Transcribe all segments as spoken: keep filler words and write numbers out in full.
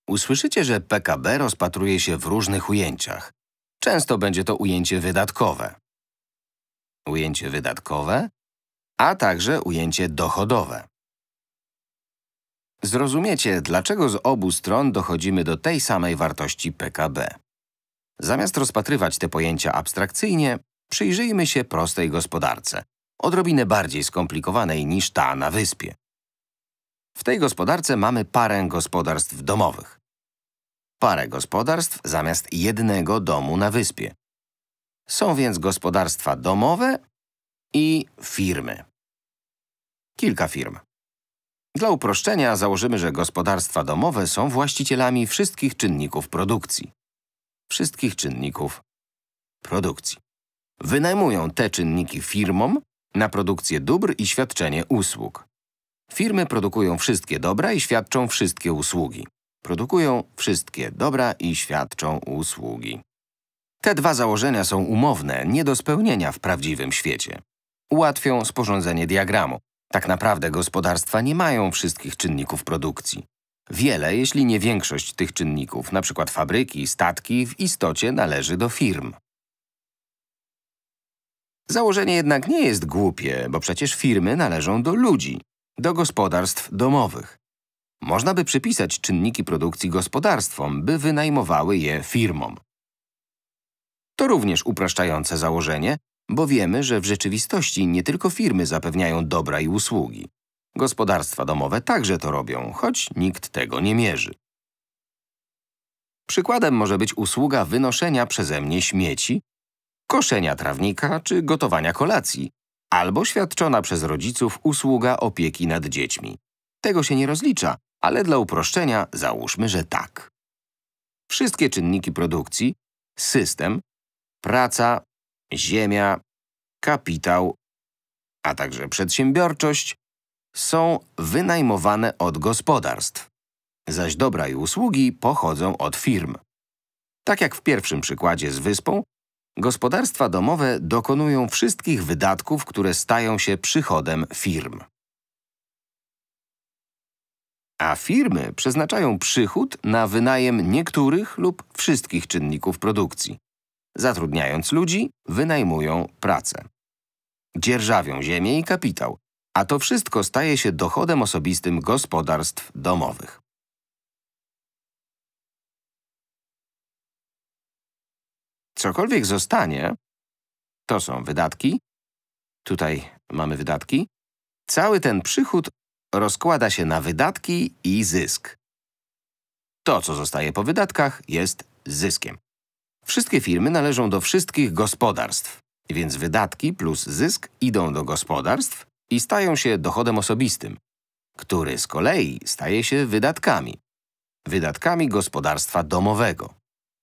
Usłyszycie, że P K B rozpatruje się w różnych ujęciach. Często będzie to ujęcie wydatkowe, ujęcie wydatkowe, a także ujęcie dochodowe. Zrozumiecie, dlaczego z obu stron dochodzimy do tej samej wartości P K B. Zamiast rozpatrywać te pojęcia abstrakcyjnie, przyjrzyjmy się prostej gospodarce, odrobinę bardziej skomplikowanej niż ta na wyspie. W tej gospodarce mamy parę gospodarstw domowych. Parę gospodarstw zamiast jednego domu na wyspie. Są więc gospodarstwa domowe i firmy. Kilka firm. Dla uproszczenia założymy, że gospodarstwa domowe są właścicielami wszystkich czynników produkcji. Wszystkich czynników produkcji. Wynajmują te czynniki firmom na produkcję dóbr i świadczenie usług. Firmy produkują wszystkie dobra i świadczą wszystkie usługi. Produkują wszystkie dobra i świadczą usługi. Te dwa założenia są umowne, nie do spełnienia w prawdziwym świecie. Ułatwią sporządzenie diagramu. Tak naprawdę gospodarstwa nie mają wszystkich czynników produkcji. Wiele, jeśli nie większość tych czynników, np. fabryki, statki, w istocie należy do firm. Założenie jednak nie jest głupie, bo przecież firmy należą do ludzi, do gospodarstw domowych. Można by przypisać czynniki produkcji gospodarstwom, by wynajmowały je firmom. To również upraszczające założenie, bo wiemy, że w rzeczywistości nie tylko firmy zapewniają dobra i usługi. Gospodarstwa domowe także to robią, choć nikt tego nie mierzy. Przykładem może być usługa wynoszenia przeze mnie śmieci, koszenia trawnika czy gotowania kolacji, albo świadczona przez rodziców usługa opieki nad dziećmi. Tego się nie rozlicza, ale dla uproszczenia załóżmy, że tak. Wszystkie czynniki produkcji, system, praca, ziemia, kapitał, a także przedsiębiorczość są wynajmowane od gospodarstw, zaś dobra i usługi pochodzą od firm. Tak jak w pierwszym przykładzie z wyspą, gospodarstwa domowe dokonują wszystkich wydatków, które stają się przychodem firm. A firmy przeznaczają przychód na wynajem niektórych lub wszystkich czynników produkcji. Zatrudniając ludzi, wynajmują pracę. Dzierżawią ziemię i kapitał, a to wszystko staje się dochodem osobistym gospodarstw domowych. Cokolwiek zostanie, to są wydatki, tutaj mamy wydatki, cały ten przychód rozkłada się na wydatki i zysk. To, co zostaje po wydatkach, jest zyskiem. Wszystkie firmy należą do wszystkich gospodarstw, więc wydatki plus zysk idą do gospodarstw i stają się dochodem osobistym, który z kolei staje się wydatkami. Wydatkami gospodarstwa domowego.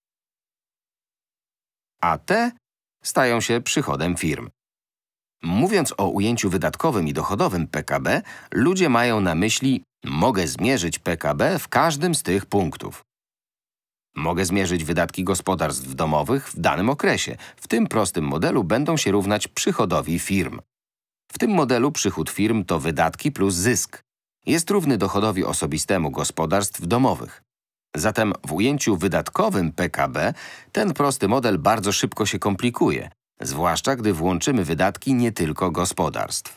A te stają się przychodem firm. Mówiąc o ujęciu wydatkowym i dochodowym P K B, ludzie mają na myśli, mogę zmierzyć P K B w każdym z tych punktów. Mogę zmierzyć wydatki gospodarstw domowych w danym okresie. W tym prostym modelu będą się równać przychodowi firm. W tym modelu przychód firm to wydatki plus zysk. Jest równy dochodowi osobistemu gospodarstw domowych. Zatem w ujęciu wydatkowym P K B ten prosty model bardzo szybko się komplikuje, zwłaszcza gdy włączymy wydatki nie tylko gospodarstw.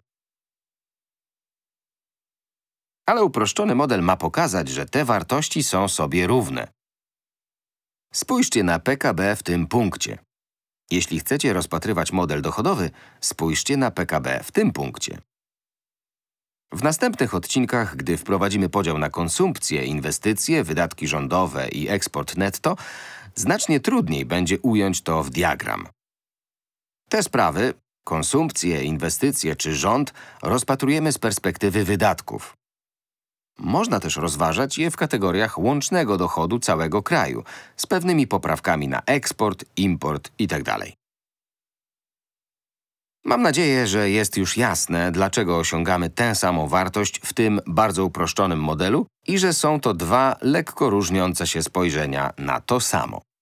Ale uproszczony model ma pokazać, że te wartości są sobie równe. Spójrzcie na P K B w tym punkcie. Jeśli chcecie rozpatrywać model dochodowy, spójrzcie na P K B w tym punkcie. W następnych odcinkach, gdy wprowadzimy podział na konsumpcję, inwestycje, wydatki rządowe i eksport netto, znacznie trudniej będzie ująć to w diagram. Te sprawy, konsumpcję, inwestycje czy rząd, rozpatrujemy z perspektywy wydatków. Można też rozważać je w kategoriach łącznego dochodu całego kraju, z pewnymi poprawkami na eksport, import itd. Mam nadzieję, że jest już jasne, dlaczego osiągamy tę samą wartość w tym bardzo uproszczonym modelu i że są to dwa lekko różniące się spojrzenia na to samo.